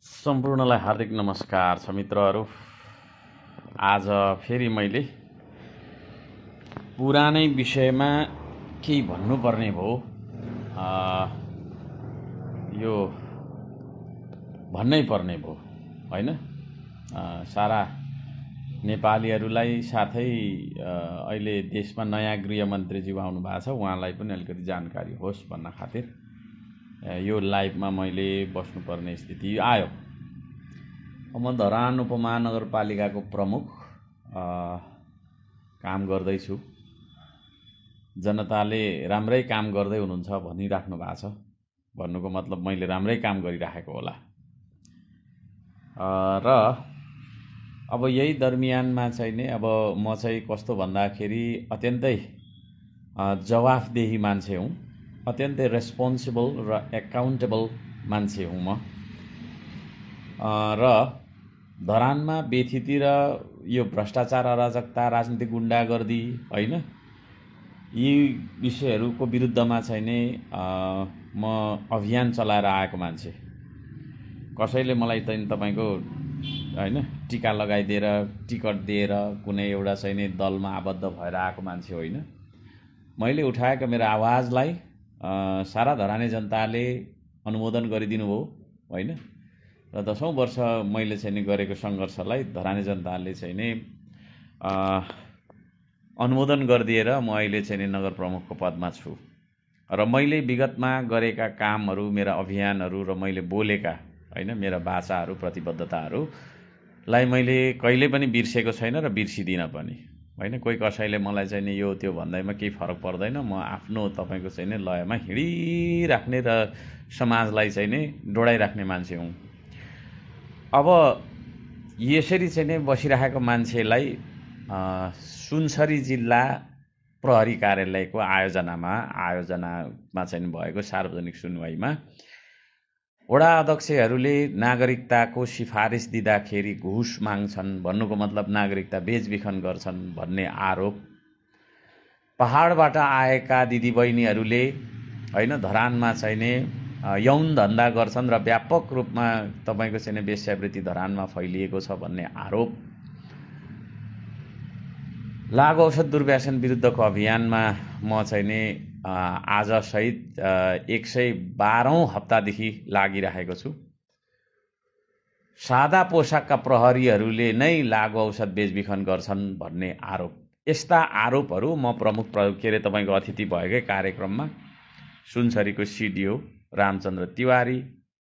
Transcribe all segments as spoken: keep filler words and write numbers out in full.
सम्पूर्णलाई हार्दिक नमस्कार छ मित्रहरू। आज फेरि मैले पुरानै विषयमा केही भन्नुपर्ने भयो। यो भन्नै पर्ने भयो हैन। सारा नेपालीहरूलाई साथै अहिले देशमा नयाँ गृहमन्त्रीज्यू आउनु भएको छ, उहाँलाई पनि अलिकति जानकारी होस् भन्न खातिर यो लाइभमा मैले बस्नुपर्ने स्थिति आयो। म धरान उपमहानगरपालिकाको प्रमुख काम गर्दैछु। जनताले राम्रै काम गर्दै हुनुहुन्छ भनिराख्नु भएको छ। भन्नुको मतलब मैले राम्रै काम गरिराखेको होला। र अब यही दरमियानमा चाहिँ नि अब म चाहिँ कस्तो भन्दाखेरि अत्यन्तै जवाफदेही मान्छे हुँ, अत्यन्तै रेस्पोन्सिबल र एकाउन्टेबल मान्छे हुँ म। र धरानमा बेथितिर यो भ्रष्टाचार, अराजकता, राजनीतिक गुण्डागर्दी हैन, यी विषयहरूको विरुद्धमा चाहिँ नि म अभियान चलाएर आएको मान्छे। कसैले मलाई चाहिँ तपाईको हैन टिका लगाइदिएर टिकट दिएर कुनै एउटा चाहिँ नि दलमा आबद्ध भएर आएको मान्छे होइन। मैले उठाएको मेरो आवाजलाई सारा धराने जनताले अनुमोदन गरिदिनु भयो हैन। र दशौं वर्ष मैले चाहिँ नि गरेको सङ्घर्षलाई धराने जनताले चाहिँ नि अनुमोदन गरिदिएर म अहिले चाहिँ नि नगर प्रमुखको पदमा छु। र मैले विगतमा गरेका कामहरू, मेरा अभियानहरू र मैले बोलेका हैन मेरा बाचाहरू, प्रतिबद्धताहरूलाई मैले कहिले पनि बिर्सेको छैन र बिर्सिदिन पनि हैन। कोही कसैले मलाई चाहिँ नि यो त्यो भन्दैमा केही फरक पर्दैन। म आफ्नो तपाईको चाहिँ नि लयमा हिँडिराख्ने र समाजलाई चाहिँ नि डोडाइराख्ने मान्छे हुँ। अब यसरी चाहिँ नि बसिरहेको मान्छेलाई सुनसरी जिल्ला प्रहरी कार्यालयको आयोजनामा आयोजनामा चाहिँ भएको सार्वजनिक सुनवाईमा वडा अध्यक्षहरूले नागरिकताको सिफारिस दिँदाखेरि घुस माग्छन्, भन्नुको मतलब नागरिकता बेचबिखन गर्छन् भन्ने आरोप, पहाडबाट आएका दिदीबहिनीहरूले हैन धरानमा चाहिँ नि यौन धन्दा गर्छन् र व्यापक रूपमा तपाईको चाहिँ वेश्यावृत्ति धरानमा फैलिएको छ भन्ने आरोप, लागु औषध दुर्व्यसन विरुद्धको अभियानमा म चाहिँ नि आज सहित एक सय बाह्रौं हप्तादेखि लागिरहेको छु। सादा पोसाकका प्रहरीहरूले नै लागु औषध बेचबिखन गर्छन् भन्ने आरोप, यस्ता आरोपहरू म प्रमुख के अरे तपाईँको अतिथि भएकै कार्यक्रममा सुनसरीको सिडिओ रामचन्द्र तिवारी,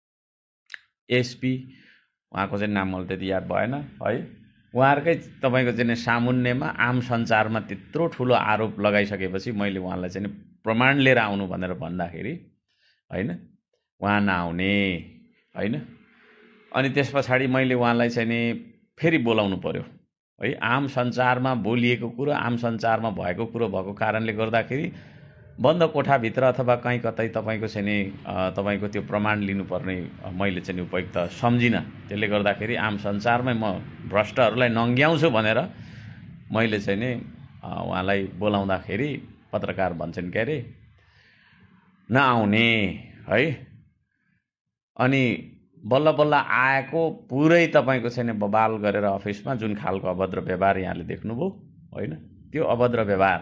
एसपी, उहाँको चाहिँ नाम मलाई त्यति याद भएन है, उहाँहरूकै तपाईँको चाहिँ सामुन्नेमा आम सञ्चारमा त्यत्रो ठुलो आरोप लगाइसकेपछि मैले उहाँलाई चाहिँ प्रमाण लिएर आउनु भनेर भन्दाखेरि हैन उहाँ नआउने हैन। अनि त्यस पछाडि मैले उहाँलाई चाहिँ नि फेरि बोलाउनु पर्यो है। आम सञ्चारमा बोलिएको कुरो, आम सञ्चारमा भएको कुरो भएको कारणले गर्दाखेरि बन्द कोठाभित्र अथवा कहीँ कतै तपाईँको चाहिँ नि तपाईँको त्यो प्रमाण लिनुपर्ने मैले चाहिँ उपयुक्त सम्झिनँ। त्यसले गर्दाखेरि आम सञ्चारमै म भ्रष्टहरूलाई नङ्ग्याउँछु भनेर मैले चाहिँ नि उहाँलाई बोलाउँदाखेरि पत्रकार भन्छन् के अरे नआउने है। अनि बल्ल बल्ल आएको पुरै तपाईँको चाहिँ बबाल गरेर अफिसमा जुन खालको अभद्र व्यवहार यहाँले देख्नुभयो होइन, त्यो अभद्र व्यवहार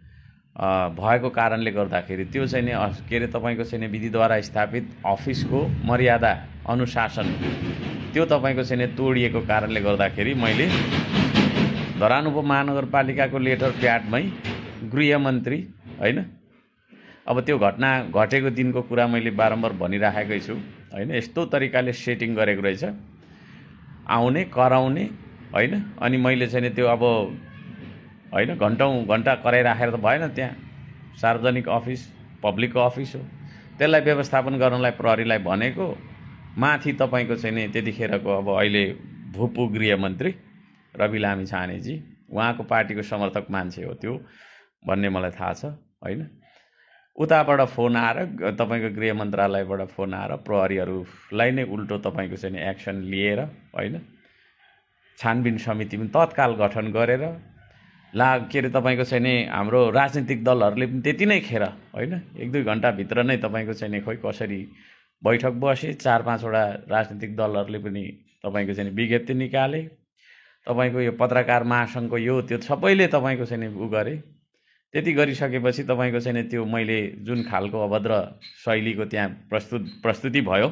भएको कारणले गर्दाखेरि त्यो चाहिँ नि के अरे तपाईँको चाहिँ नि विधिद्वारा स्थापित अफिसको मर्यादा अनुशासन त्यो तपाईँको चाहिँ नि तोडिएको कारणले गर्दाखेरि मैले धरान उपमहानगरपालिकाको लेटर प्याडमै गृहमन्त्री हैन, अब त्यो घटना घटेको दिनको कुरा मैले बारम्बार भनिराखेकै छु हैन, यस्तो तरिकाले सेटिङ गरेको रहेछ आउने कराउने हैन। अनि मैले चाहिँ त्यो अब हैन घन्टौं घन्टा कराइराखेर त भएन, त्यहाँ सार्वजनिक अफिस पब्लिकको अफिस हो, त्यसलाई व्यवस्थापन गर्नलाई प्रहरीलाई भनेको माथि तपाईँको चाहिँ नि त्यतिखेरको अब अहिले भूपू गृहमन्त्री रवि लामी छानेजी, उहाँको पार्टीको समर्थक मान्छे हो त्यो भन्ने मलाई थाहा छ हैन। उताबाट फोन आएर तपाईँको गृह मन्त्रालयबाट फोन आएर प्रहरीहरूलाई नै उल्टो तपाईँको चाहिँ नि एक्सन लिएर हैन छानबिन समिति पनि तत्काल गठन गरेर ला के अरे तपाईँको चाहिँ नि हाम्रो राजनीतिक दलहरूले पनि त्यति नै खेर हैन एक दुई घन्टाभित्र नै तपाईँको चाहिँ नि खोइ कसरी बैठक बसे, चार पाँचवटा राजनीतिक दलहरूले पनि तपाईँको चाहिँ विज्ञप्ति निकाले, तपाईँको यो पत्रकार महासङ्घको यो त्यो सबैले तपाईँको चाहिँ उ गरे। त्यति गरिसकेपछि तपाईँको चाहिँ त्यो मैले जुन खालको अभद्र शैलीको त्यहाँ प्रस्तुत प्रस्तुति भयो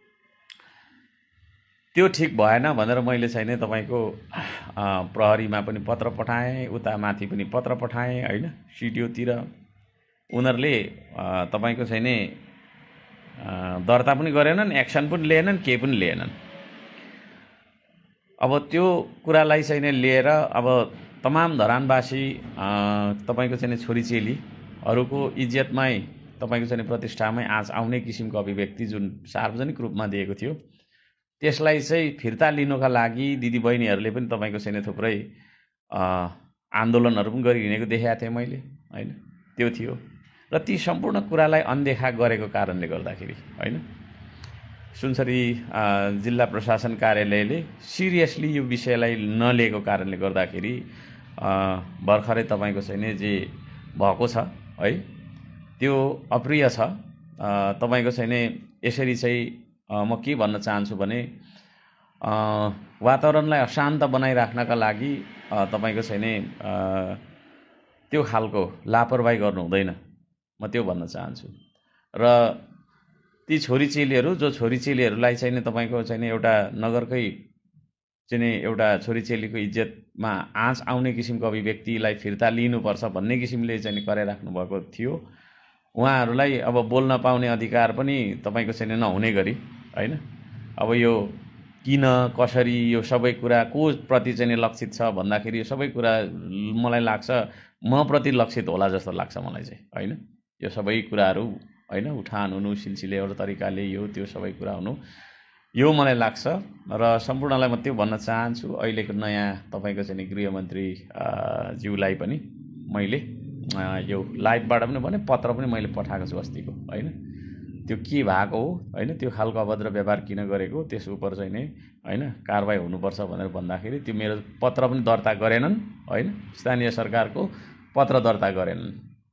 त्यो ठिक भएन भनेर मैले चाहिँ तपाईँको प्रहरीमा पनि पत्र पठाएँ, उता माथि पनि पत्र पठाएँ होइन, सिडिओतिर। उनीहरूले तपाईँको चाहिँ दर्ता पनि गरेनन्, एक्सन पनि लिएनन्, केही पनि लिएनन्। अब त्यो कुरालाई चाहिँ लिएर अब तमाम धरानवासी तपाईँको चाहिँ छोरीचेलीहरूको इज्जतमै तपाईँको चाहिँ प्रतिष्ठामै आँच आउने किसिमको अभिव्यक्ति जुन सार्वजनिक रूपमा दिएको थियो त्यसलाई चाहिँ फिर्ता लिनुका लागि दिदीबहिनीहरूले पनि तपाईँको चाहिँ थुप्रै आन्दोलनहरू पनि गरिहिँडेको देखाएको थिएँ मैले होइन। त्यो थियो र ती सम्पूर्ण कुरालाई अनदेखा गरेको कारणले गर्दाखेरि होइन सुनसरी जिल्ला प्रशासन कार्यालयले सिरियसली यो विषयलाई नलिएको कारणले गर्दाखेरि भर्खरै तपाईँको चाहिँ जे भएको छ है त्यो अप्रिय छ। तपाईँको चाहिँ यसरी चाहिँ म के भन्न चाहन्छु भने वातावरणलाई अशान्त बनाइराख्नका लागि तपाईँको चाहिँ त्यो खालको लापरवाही गर्नु हुँदैन, म त्यो भन्न चाहन्छु। र ती छोरीचेलीहरू जो छोरीचेलीहरूलाई चाहिँ तपाईँको चाहिँ एउटा नगरकै चाहिँ एउटा छोरीचेलीको इज्जतमा आँच आउने किसिमको अभिव्यक्तिलाई फिर्ता लिनुपर्छ भन्ने किसिमले चाहिँ कराइराख्नु भएको थियो। उहाँहरूलाई अब बोल्न पाउने अधिकार पनि तपाईँको चाहिँ नहुने गरी होइन। अब यो किन कसरी यो सबै कुरा को प्रति चाहिँ लक्षित छ भन्दाखेरि यो सबै कुरा मलाई लाग्छ म प्रति लक्षित होला जस्तो लाग्छ मलाई चाहिँ होइन। यो सबै कुराहरू होइन उठान हुनु, सिलसिले एउटा तरिकाले यो त्यो सबै कुरा हुनु यो मलाई लाग्छ। र सम्पूर्णलाई म त्यो भन्न चाहन्छु, अहिलेको नयाँ तपाईँको चाहिँ गृहमन्त्री ज्यूलाई पनि मैले यो लाइभबाट पनि भने पत्र पनि मैले पठाएको छु अस्तिको होइन। त्यो के भएको हो होइन, त्यो खालको अभद्र व्यवहार किन गरेको, त्यस उप चाहिँ नै होइन कारबाही हुनुपर्छ भनेर भन्दाखेरि त्यो मेरो पत्र पनि दर्ता गरेनन् होइन, स्थानीय सरकारको पत्र दर्ता गरेनन्,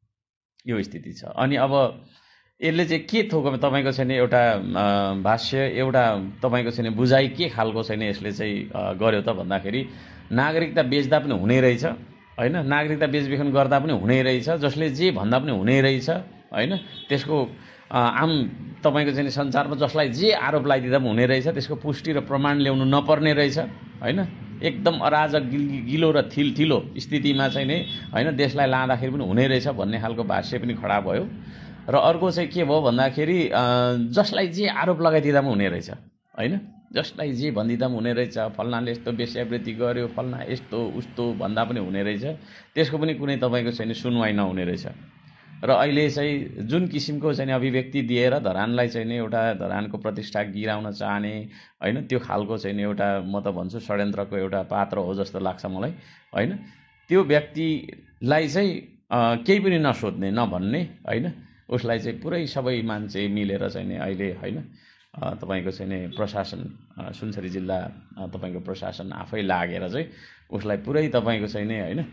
यो स्थिति छ। अनि अब यसले चाहिँ के थोक तपाईँको चाहिँ एउटा भाष्य एउटा तपाईँको चाहिँ बुझाइ के खालको छैन यसले चाहिँ गर्यो त भन्दाखेरि नागरिकता बेच्दा पनि हुने रहेछ होइन, नागरिकता बेचबिखन गर्दा पनि हुने रहेछ, जसले जे भन्दा पनि हुने रहेछ होइन, त्यसको आम तपाईँको चाहिँ संसारमा जसलाई जे आरोप लगाइदिँदा पनि हुने रहेछ, त्यसको पुष्टि र प्रमाण ल्याउनु नपर्ने रहेछ होइन। एकदम अराजक गिलो र थिलथिलो स्थितिमा चाहिँ नै होइन देशलाई लाँदाखेरि पनि हुने रहेछ भन्ने खालको भाष्य पनि खडा भयो। र अर्को चाहिँ के भयो भन्दाखेरि जसलाई जे आरोप लगाइदिँदा पनि हुने रहेछ होइन, जसलाई जे भनिदिँदा पनि हुने रहेछ, फल्नाले यस्तो वेश्यावृत्ति गर्यो, फल्ना यस्तो उस्तो भन्दा पनि हुने रहेछ, त्यसको पनि कुनै तपाईँको चाहिँ सुनवाई नहुने रहेछ। र अहिले चाहिँ जुन किसिमको चाहिँ अभिव्यक्ति दिएर धरानलाई चाहिँ एउटा धरानको प्रतिष्ठा गिराउन चाहने होइन, त्यो खालको चाहिँ एउटा म त भन्छु षड्यन्त्रको एउटा पात्र हो जस्तो लाग्छ मलाई होइन। त्यो व्यक्तिलाई चाहिँ केही पनि नसोध्ने नभन्ने होइन, उसलाई चाहिँ पुरै सबै मान्छे मिलेर चाहिँ अहिले होइन तपाईँको चाहिँ प्रशासन सुनसरी जिल्ला तपाईँको प्रशासन आफै लागेर चाहिँ उसलाई पुरै तपाईँको चाहिँ नि होइन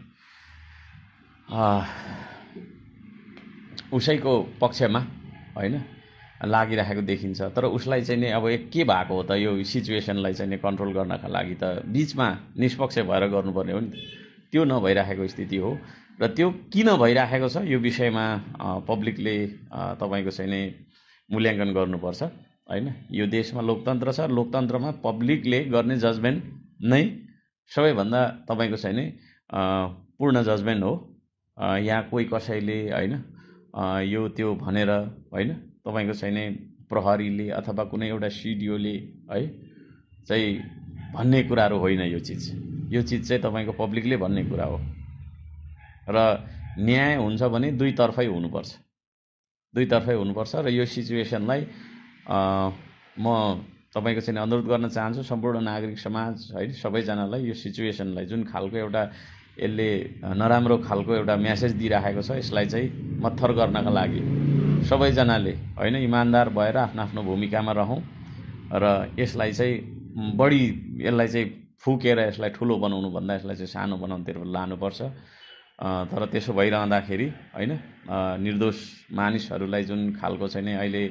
उसैको पक्षमा होइन लागिरहेको देखिन्छ। तर उसलाई चाहिँ नि अब के भएको हो त, यो सिचुएसनलाई चाहिँ कन्ट्रोल गर्नका लागि त बिचमा निष्पक्ष भएर गर्नुपर्ने हो नि, त्यो नभइरहेको स्थिति हो। र त्यो किन भइरहेको छ यो विषयमा पब्लिकले तपाईँको चाहिँ नि मूल्याङ्कन गर्नुपर्छ होइन। यो देशमा लोकतन्त्र छ, लोकतन्त्रमा पब्लिकले गर्ने जजमेन्ट नै सबैभन्दा तपाईँको चाहिँ नि पूर्ण जजमेन्ट हो। यहाँ कोही कसैले होइन यो त्यो भनेर होइन तपाईँको चाहिँ नि प्रहरीले अथवा कुनै एउटा सिडिओले है चाहिँ भन्ने कुराहरू होइन। यो चिज यो चिज चाहिँ तपाईँको पब्लिकले भन्ने कुरा हो। र न्याय हुन्छ भने दुईतर्फै हुनुपर्छ, दुईतर्फै हुनुपर्छ। र यो सिचुएसनलाई म तपाईँको चाहिँ अनुरोध गर्न चाहन्छु सम्पूर्ण नागरिक समाज है सबैजनालाई यो सिचुएसनलाई जुन खालको एउटा यसले नराम्रो खालको एउटा मेसेज दिइराखेको छ यसलाई चाहिँ मत्थर गर्नका लागि सबैजनाले होइन इमान्दार भएर आफ्नो आफ्नो भूमिकामा रहौँ र यसलाई चाहिँ बढी यसलाई चाहिँ फुकेर यसलाई ठुलो बनाउनु भन्दा यसलाई चाहिँ सानो बनाउनुतिर लानुपर्छ। तर त्यसो भइरहँदाखेरि होइन निर्दोष मानिसहरूलाई जुन खालको चाहिँ नि अहिले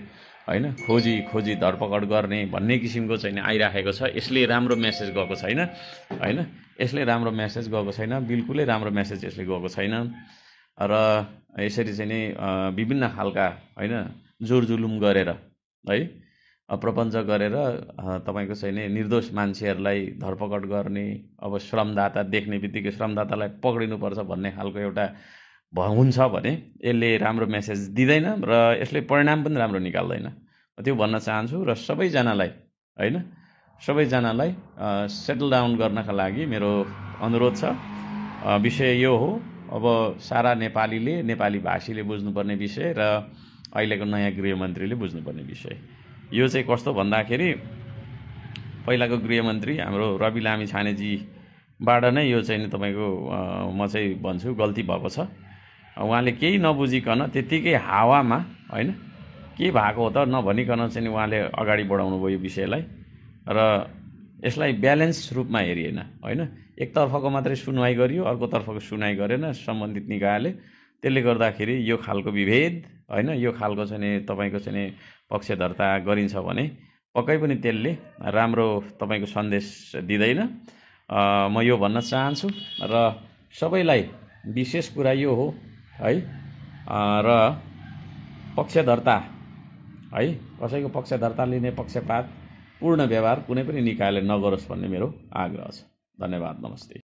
होइन खोजी खोजी धरपकड गर्ने भन्ने किसिमको चाहिँ नि आइराखेको छ। यसले राम्रो मेसेज गएको छैन होइन, यसले राम्रो मेसेज गएको छैन, बिल्कुलै राम्रो मेसेज यसले गएको छैन। र यसरी चाहिँ नि विभिन्न खालका होइन जोरजुलुम गरेर है प्रपञ्च गरेर तपाईँको चाहिँ नि निर्दोष मान्छेहरूलाई धरपकड गर्ने, अब श्रमदाता देख्ने बित्तिकै श्रमदातालाई पक्रिनुपर्छ भन्ने खालको एउटा हुन्छ भने यसले राम्रो मेसेज दिँदैन र यसले परिणाम पनि राम्रो निकाल्दैन। त्यो भन्न चाहन्छु र सबैजनालाई होइन सबैजनालाई सेटल डाउन गर्नका लागि मेरो अनुरोध छ। विषय यो हो, अब सारा नेपालीले नेपाली भाषीले बुझ्नुपर्ने विषय र अहिलेको नयाँ गृहमन्त्रीले बुझ्नुपर्ने विषय यो चाहिँ कस्तो भन्दाखेरि पहिलाको गृहमन्त्री हाम्रो रवि लामी छानेजीबाट नै यो चाहिँ नि तपाईँको म चाहिँ भन्छु गल्ती भएको छ। उहाँले केही नबुझिकन त्यत्तिकै हावामा होइन के भएको हो त नभनिकन चाहिँ उहाँले अगाडि बढाउनु भयो यो विषयलाई र यसलाई ब्यालेन्स रूपमा हेरिएन होइन। एकतर्फको मात्रै सुनवाई गरियो, अर्कोतर्फको सुनवाई गरेन सम्बन्धित निकायले। त्यसले गर्दाखेरि यो खालको विभेद होइन यो खालको चाहिँ नि तपाईँको चाहिँ नि पक्ष दर्ता गरिन्छ भने पक्कै पनि त्यसले राम्रो तपाईँको सन्देश दिँदैन। म यो भन्न चाहन्छु र सबैलाई विशेष कुरा यो हो है र पक्षधर्ता है कसैको पक्षधर्ता लिने पक्षपात पूर्ण व्यवहार कुनै पनि निकायले नगरोस् भन्ने मेरो आग्रह छ। धन्यवाद, नमस्ते।